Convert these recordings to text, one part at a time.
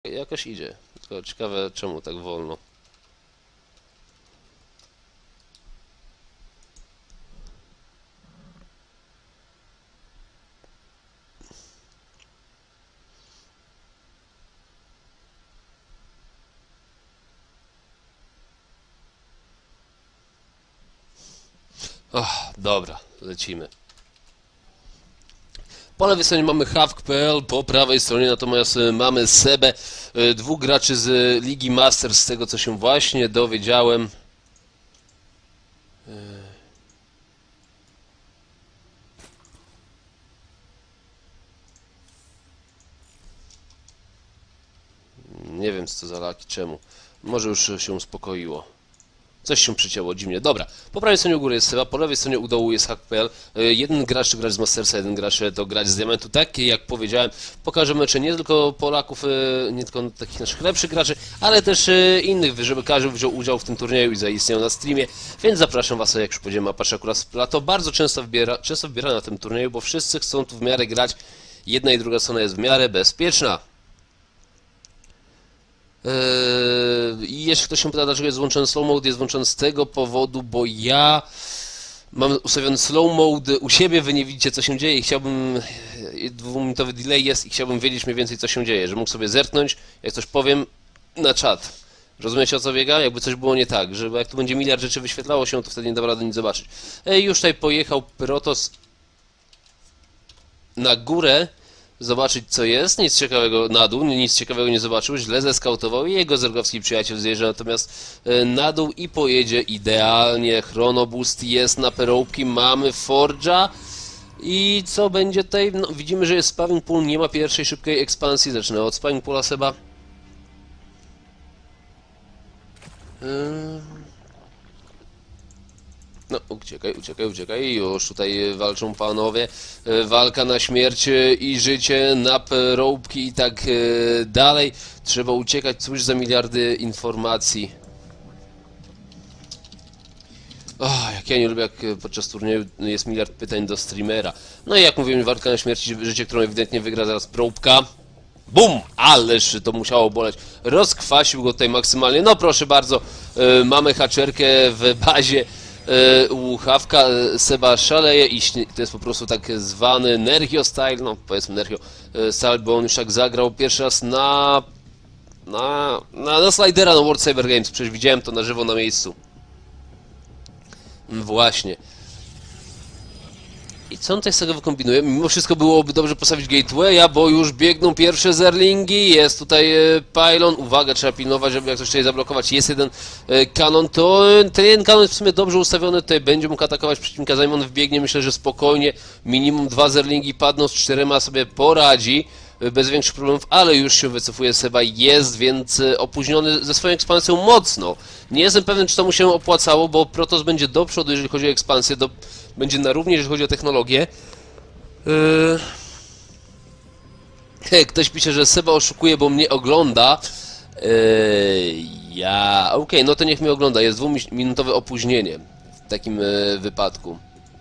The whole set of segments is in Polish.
Jakoś idzie. Tylko ciekawe czemu tak wolno. Dobra, lecimy. Po lewej stronie mamy Havk.pl, po prawej stronie natomiast mamy Sebę, dwóch graczy z Ligi Masters, z tego co się właśnie dowiedziałem. Nie wiem co to za laki, czemu. Może już się uspokoiło. Coś się przycięło dziwnie. Dobra, po prawej stronie u góry jest Seba, po lewej stronie u dołu jest Hack.pl. Jeden gracz to grać z Mastersa, jeden gracz to grać z Diamentu. Tak jak powiedziałem, pokażę mecze nie tylko Polaków, nie tylko takich naszych lepszych graczy, ale też innych, żeby każdy wziął udział w tym turnieju i zaistniał na streamie. Więc zapraszam Was, jak już powiedziałem, a patrzę akurat to bardzo często wybiera na tym turnieju, bo wszyscy chcą tu w miarę grać. Jedna i druga strona jest w miarę bezpieczna. I jeszcze ktoś się pyta, dlaczego jest włączony slow mode. Jest włączony z tego powodu, bo ja mam ustawiony slow mode u siebie, wy nie widzicie co się dzieje i chciałbym, dwuminutowy delay jest i chciałbym wiedzieć mniej więcej co się dzieje, że mógł sobie zerknąć, jak coś powiem, na czat. Rozumiecie o co biega? Jakby coś było nie tak, że jak tu będzie miliard rzeczy wyświetlało się, to wtedy nie da rady nic zobaczyć. Już tutaj pojechał Protos na górę zobaczyć co jest, nic ciekawego na dół, nic ciekawego nie zobaczył, źle zeskautował i jego zergowski przyjaciel zjeżdża natomiast na dół i pojedzie idealnie. Chronoboost jest na perołki, mamy Forge'a i co będzie tutaj? No, widzimy, że jest Spawning Pool, nie ma pierwszej szybkiej ekspansji, zacznę od Spawning Poola Seba. No, uciekaj, już tutaj walczą panowie, walka na śmierć i życie, na perołki i tak dalej. Trzeba uciekać, cóż za miliardy informacji. Jak ja nie lubię, jak podczas turnieju jest miliard pytań do streamera. No i jak mówiłem, walka na śmierć i życie, którą ewidentnie wygra zaraz próbka. Bum! Ależ to musiało boleć. Rozkwasił go tutaj maksymalnie. No proszę bardzo, mamy haczerkę w bazie u Hawka. Seba szaleje i to jest po prostu tak zwany Nergio style, no powiedzmy Nergio style, bo on już tak zagrał pierwszy raz na slidera na World Cyber Games. Przecież widziałem to na żywo na miejscu. Właśnie. I co on tutaj z tego wykombinuje? Mimo wszystko byłoby dobrze postawić gatewaya, bo już biegną pierwsze zerlingi, jest tutaj pylon, uwaga, trzeba pilnować, żeby jak coś tutaj zablokować, jest jeden kanon, to ten kanon jest w sumie dobrze ustawiony, tutaj będzie mógł atakować przeciwnika, zanim on wbiegnie, myślę, że spokojnie, minimum 2 zerlingi padną, z 4 sobie poradzi, bez większych problemów, ale już się wycofuje Seba, jest więc opóźniony ze swoją ekspansją mocno. Nie jestem pewien, czy to mu się opłacało, bo Protoss będzie do przodu, jeżeli chodzi o ekspansję, będzie na równi, jeżeli chodzi o technologię. Ktoś pisze, że Seba oszukuje, bo mnie ogląda. Okej, no to niech mnie ogląda, jest 2-minutowe opóźnienie w takim wypadku.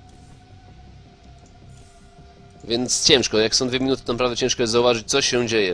Więc ciężko, jak są 2 minuty, to naprawdę ciężko jest zauważyć, co się dzieje.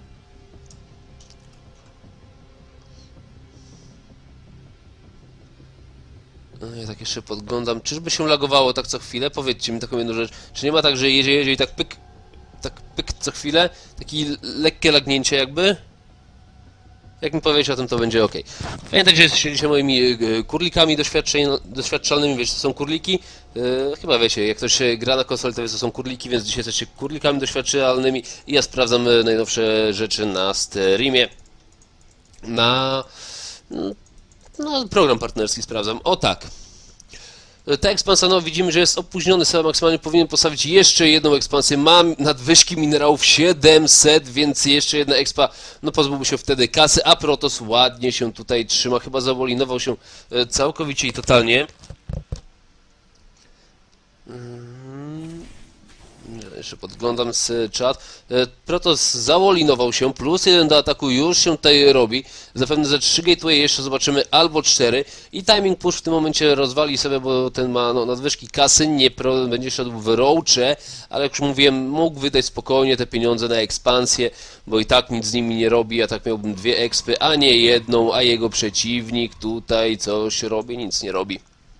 Ja tak jeszcze podglądam. Czyżby się lagowało tak co chwilę? Powiedzcie mi taką jedną rzecz. Czy nie ma tak, że jedzie i tak pyk co chwilę? Takie lekkie lagnięcie jakby? Jak mi powiecie o tym, to będzie ok. Pamiętajcie, że jesteście moimi kurlikami doświadczalnymi, wiecie, to są kurliki. Chyba wiecie, jak ktoś gra na konsoli, to wie, to są kurliki, więc dzisiaj jesteście kurlikami doświadczalnymi i ja sprawdzam najnowsze rzeczy na streamie. Na program partnerski sprawdzam. O tak. Ta ekspansja, no widzimy, że jest opóźniony, Seba maksymalnie powinien postawić jeszcze jedną ekspansję. Mam nadwyżki minerałów 700, więc jeszcze jedna expa, no pozbyłby się wtedy kasy, a Protoss ładnie się tutaj trzyma, chyba zawolinował się całkowicie i totalnie. Jeszcze podglądam z czat. Protoss zawolinował się, +1 do ataku już się tutaj robi. Zapewne ze 3 gateway jeszcze zobaczymy albo 4. I timing push w tym momencie rozwali sobie, bo ten ma nadwyżki kasy, nie będzie szedł w roache, ale jak już mówiłem, mógł wydać spokojnie te pieniądze na ekspansję, bo i tak nic z nimi nie robi. Ja tak miałbym 2 expy, a nie jedną, a jego przeciwnik tutaj coś robi, nic nie robi.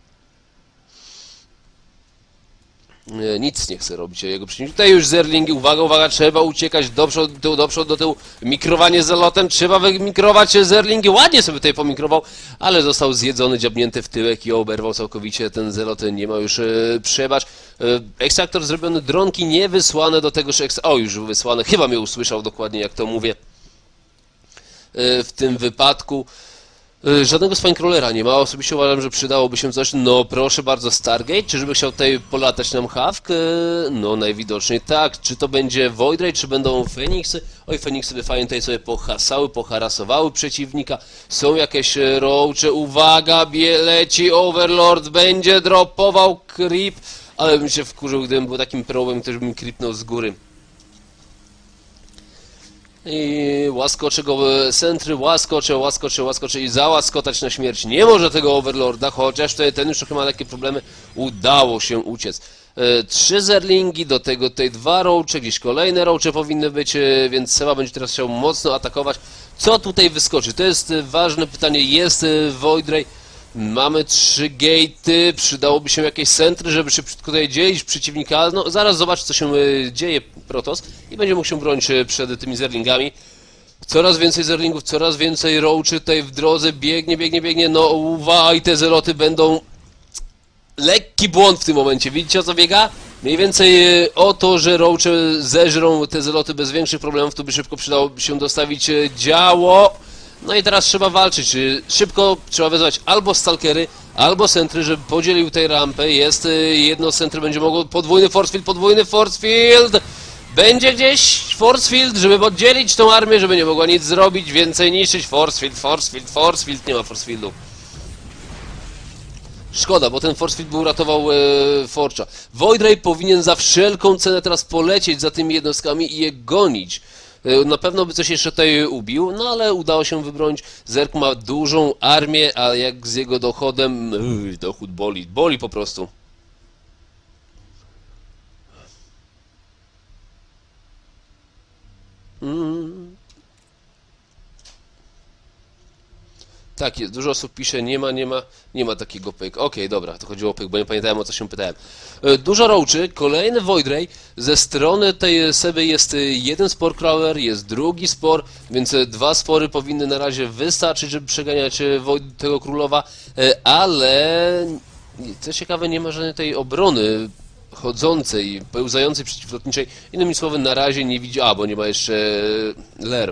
Nic nie chce robić jego przeciwnik. Tutaj już zerlingi, uwaga, uwaga, trzeba uciekać do przodu, do tyłu, mikrowanie z zalotem, trzeba wymikrować zerlingi, ładnie sobie tutaj pomikrował, ale został zjedzony, dziabnięty w tyłek i oberwał całkowicie ten zelot, nie ma już przebacz. Ekstraktor zrobiony, dronki nie wysłane do tegoż o, już wysłane, chyba mnie usłyszał dokładnie jak to mówię w tym wypadku. Żadnego Spinecrawlera nie ma, osobiście uważam, że przydałoby się coś, no proszę bardzo, Stargate, czyżby chciał tutaj polatać nam Hawk? No najwidoczniej tak, czy to będzie Void Ray, czy będą Feniksy? Oj, Feniksy by fajnie tutaj sobie pohasały, poharasowały przeciwnika, są jakieś roache, uwaga, leci Overlord, będzie dropował creep, ale bym się wkurzył, gdybym był takim probem, który by mi creepnął z góry. I łaskocze go centry, łaskocze i załaskotać na śmierć. Nie może tego Overlorda, chociaż tutaj ten już trochę ma takie problemy. Udało się uciec. 3 zerlingi, do tego tutaj 2 roache, gdzieś kolejne roache powinny być, więc Seba będzie teraz chciał mocno atakować. Co tutaj wyskoczy? To jest ważne pytanie. Jest Void Ray. Mamy 3 gatey, przydałoby się jakieś centry, żeby szybko tutaj dzielić przeciwnika. No zaraz zobacz, co się dzieje Protoss i będzie mógł się bronić przed tymi zerlingami. Coraz więcej zerlingów, coraz więcej roachy tutaj w drodze, biegnie, no uwaga, i te zeloty będą... Lekki błąd w tym momencie, widzicie o co biega? Mniej więcej o to, że roache zeżrą te zeloty bez większych problemów, tu by szybko przydałoby się dostawić działo. No i teraz trzeba walczyć, szybko trzeba wezwać albo stalkery, albo centry, żeby podzielił tej rampę. Jest jedno centry, będzie mogło podwójny force field, będzie gdzieś force field, żeby oddzielić tą armię, żeby nie mogła nic zrobić, więcej niszczyć, force field, nie ma force fieldu. Szkoda, bo ten force field by uratował Forge'a. Void Ray powinien za wszelką cenę teraz polecieć za tymi jednostkami i je gonić. Na pewno by coś jeszcze tutaj ubił, no ale udało się wybronić. Zerg ma dużą armię, a jak z jego dochodem... dochód boli po prostu. Tak jest, dużo osób pisze, nie ma takiego pyk. Okej, dobra, to chodziło o pyk, bo nie pamiętałem, o co się pytałem. Dużo roachy, kolejny Void Ray, ze strony tej Seby jest jeden spore crawler, jest drugi spor, więc 2 spory powinny na razie wystarczyć, żeby przeganiać tego królowa, ale co ciekawe, nie ma żadnej tej obrony chodzącej, pełzającej przeciwlotniczej. Innymi słowy, na razie nie widzi, bo nie ma jeszcze Ler.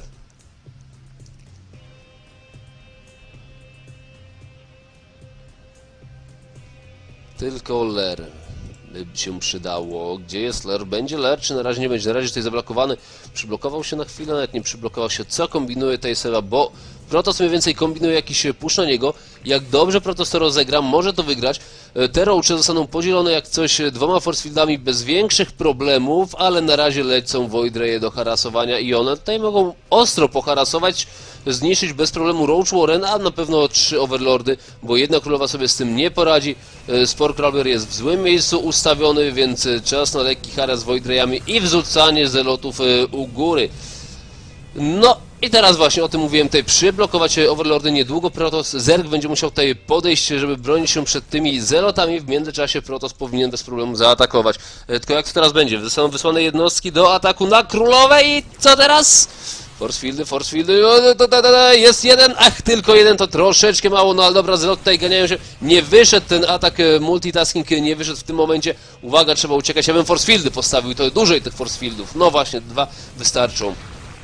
Tylko Ler by się przydało. Gdzie jest Ler? Będzie Ler, czy na razie nie będzie? Na razie tutaj zablokowany. Przyblokował się na chwilę, nawet nie przyblokował się. Co kombinuje tej Seba? Bo Protoss mniej więcej kombinuje jakiś push na niego. Jak dobrze Protoss to rozegra, może to wygrać. Te roache zostaną podzielone jak coś 2 force fieldami bez większych problemów, ale na razie lecą Void Raye do harasowania i one tutaj mogą ostro poharasować, zniszczyć bez problemu Roach Warren, a na pewno 3 Overlordy, bo jedna królowa sobie z tym nie poradzi. Spore Crawler jest w złym miejscu ustawiony, więc czas na lekki haras Void Rayami i wrzucanie zelotów u góry. No i teraz właśnie o tym mówiłem, tutaj przyblokować Overlordy niedługo. Protoss, Zerg będzie musiał tutaj podejść, żeby bronić się przed tymi zelotami. W międzyczasie Protoss powinien bez problemu zaatakować. Tylko jak to teraz będzie? Zostaną wysłane jednostki do ataku na królowe i co teraz? Force fieldy, jest jeden, tylko jeden, to troszeczkę mało, no ale dobra, zelot tutaj ganiają się, nie wyszedł ten atak, multitasking nie wyszedł w tym momencie, uwaga, trzeba uciekać, ja bym force fieldy postawił, to dłużej tych force fieldów, no właśnie, 2 wystarczą.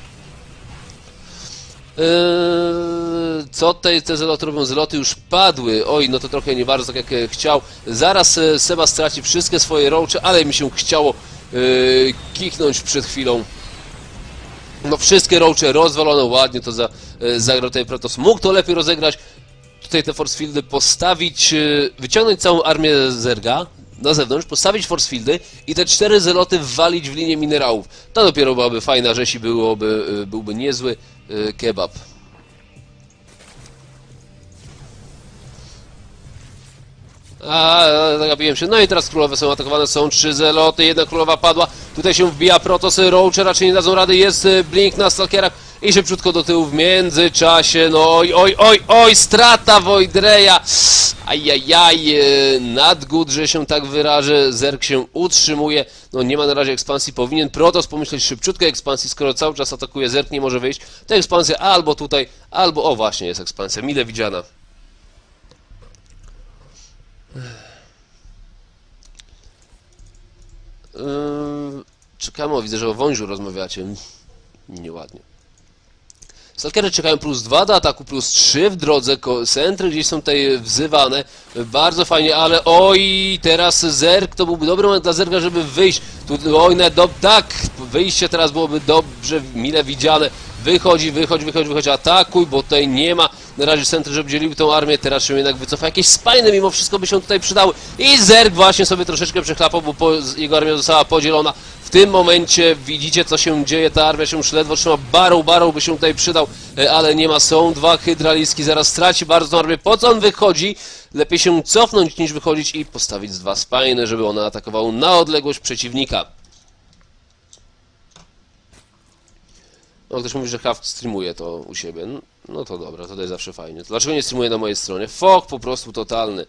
Co tutaj te zeloty robią? Zeloty już padły. Oj, no to trochę nie bardzo tak jak chciał. Zaraz Seba straci wszystkie swoje roache, ale mi się chciało kichnąć przed chwilą. No wszystkie roache rozwalone, ładnie to zagrał tutaj Protoss. Mógł to lepiej rozegrać. Tutaj te force fieldy postawić, wyciągnąć całą armię Zerga. na zewnątrz, postawić force fieldy i te 4 zeloty wwalić w linię minerałów. To dopiero byłaby fajna rzecz i byłby niezły kebab. Zagapiłem się. No i teraz królowe są atakowane, są 3 zeloty, jedna królowa padła. Tutaj się wbija Protoss, Roache raczej nie dadzą rady, jest blink na stalkerach i szybciutko do tyłu w międzyczasie. No oj, strata Voidreya. Ajajaj, nadgód, że się tak wyrażę. Zerg się utrzymuje, no nie ma na razie ekspansji, powinien Protoss pomyśleć szybciutko ekspansji, skoro cały czas atakuje, Zerg nie może wyjść. To ekspansja albo tutaj, albo, o właśnie jest ekspansja, mile widziana. Czekamy, widzę, że o wążu rozmawiacie. Nieładnie. Stalkery czekają +2 do ataku, +3 w drodze. Centry gdzieś są tutaj wzywane. Bardzo fajnie, ale oj, teraz Zerg, to byłby dobry moment dla Zerga, żeby wyjść. Oj, tak, wyjście teraz byłoby dobrze, mile widziane. Wychodzi, atakuj, bo tutaj nie ma na razie centry, żeby dzieliły tą armię, teraz się jednak wycofa. Jakieś spajny mimo wszystko by się tutaj przydały. I Zerg właśnie sobie troszeczkę przechlapał, bo jego armia została podzielona. W tym momencie widzicie, co się dzieje, ta armia się już ledwo trzyma. Barrow by się tutaj przydał, ale nie ma, są 2 hydraliski, zaraz straci bardzo tą armię. Po co on wychodzi? Lepiej się cofnąć niż wychodzić i postawić 2 spajny, żeby one atakowały na odległość przeciwnika. No, ktoś mówi, że Haft streamuje to u siebie. No to dobra, to jest zawsze fajnie. To dlaczego nie streamuje na mojej stronie? Fok po prostu totalny.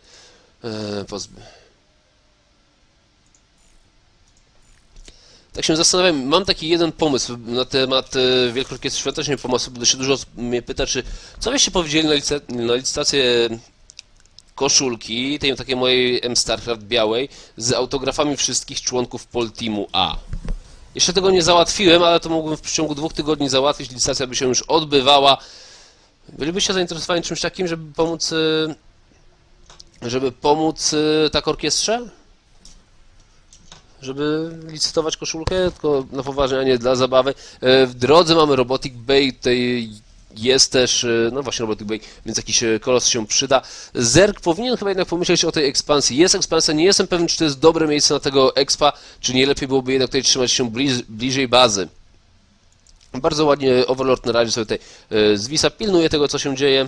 Tak się zastanawiam, mam taki jeden pomysł na temat Wielkiej Orkiestry Świątecznej Pomocy, bo się dużo mnie pyta, co byście powiedzieli na licytację koszulki, tej takiej mojej M-StarCraft białej, z autografami wszystkich członków Polteamu A. Jeszcze tego nie załatwiłem, ale to mógłbym w przeciągu 2 tygodni załatwić, licytacja by się już odbywała. Bylibyście zainteresowani czymś takim, żeby pomóc tak orkiestrze? Żeby licytować koszulkę, tylko na poważnie, a nie dla zabawy. W drodze mamy Robotic Bay, tutaj jest też, no właśnie Robotic Bay, więc jakiś kolos się przyda. Zerg powinien chyba jednak pomyśleć o tej ekspansji. Jest ekspansja, nie jestem pewien, czy to jest dobre miejsce na tego expa, czy nie lepiej byłoby jednak tutaj trzymać się bliżej bazy. Bardzo ładnie Overlord na razie sobie tutaj zwisa, pilnuje tego, co się dzieje.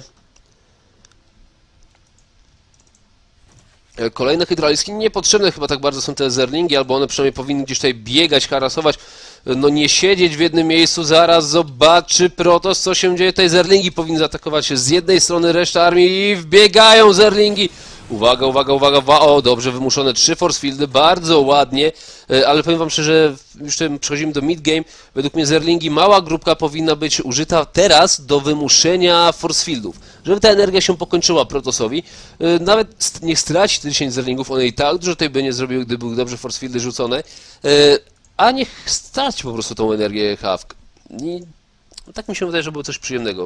Kolejne hydraliski, niepotrzebne chyba tak bardzo są te zerlingi, albo one przynajmniej powinny gdzieś tutaj biegać, harasować, no nie siedzieć w jednym miejscu, zaraz zobaczy Protoss, co się dzieje. Tutaj zerlingi powinny zaatakować z jednej strony, reszta armii i wbiegają zerlingi. Uwaga, o, dobrze wymuszone 3 force fieldy, bardzo ładnie, ale powiem wam szczerze, już tutaj przechodzimy do mid-game, według mnie zerlingi, mała grupka powinna być użyta teraz do wymuszenia force fieldów, żeby ta energia się pokończyła Protossowi, nawet niech straci te 10 zerlingów, one i tak dużo tutaj by nie zrobiły, gdyby były dobrze force fieldy rzucone, a niech straci po prostu tą energię Hawk. Tak mi się wydaje, że było coś przyjemnego.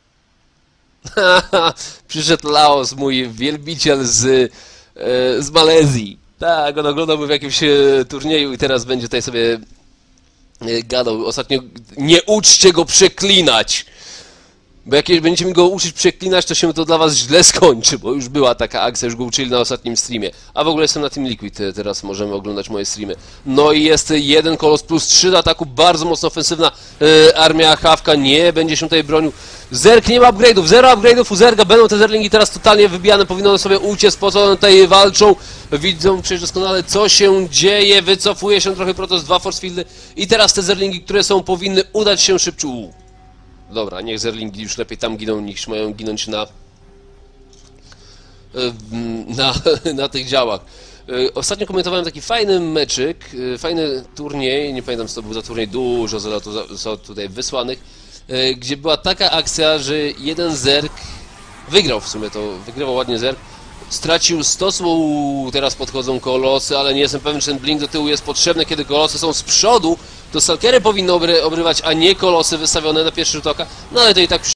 Przyszedł Laos, mój wielbiciel z Malezji. Tak, on oglądałby w jakimś turnieju i teraz będzie tutaj sobie gadał. Ostatnio nie uczcie go przeklinać! Bo jak będziecie mi go uczyć przeklinać, to się to dla was źle skończy, bo już była taka akcja, już go uczyli na ostatnim streamie. A w ogóle jestem na Team Liquid, teraz możemy oglądać moje streamy. No i jest jeden kolos plus 3 do ataku, bardzo mocno ofensywna armia Hawka, nie będzie się tutaj bronił. Zerg nie ma upgrade'ów, 0 upgrade'ów u Zerga, będą te zerlingi teraz totalnie wybijane, powinno one sobie uciec, po co one tutaj walczą. Widzą przecież doskonale, co się dzieje, wycofuje się trochę Protoss, 2 force fieldy i teraz te zerlingi, które są, powinny udać się szybciej. Dobra, niech zerlingi już lepiej tam giną, niż mają ginąć na tych działach. Ostatnio komentowałem taki fajny meczyk, fajny turniej, nie pamiętam co to był za turniej, dużo zostało tutaj wysłanych, gdzie była taka akcja, że jeden zerg wygrał w sumie to, wygrywał ładnie zerg, stracił 100 słów, teraz podchodzą kolosy, ale nie jestem pewien, czy ten blink do tyłu jest potrzebny, kiedy kolosy są z przodu, to stalkery powinny obrywać, a nie kolosy wystawione na pierwszy rzut oka, no ale to i tak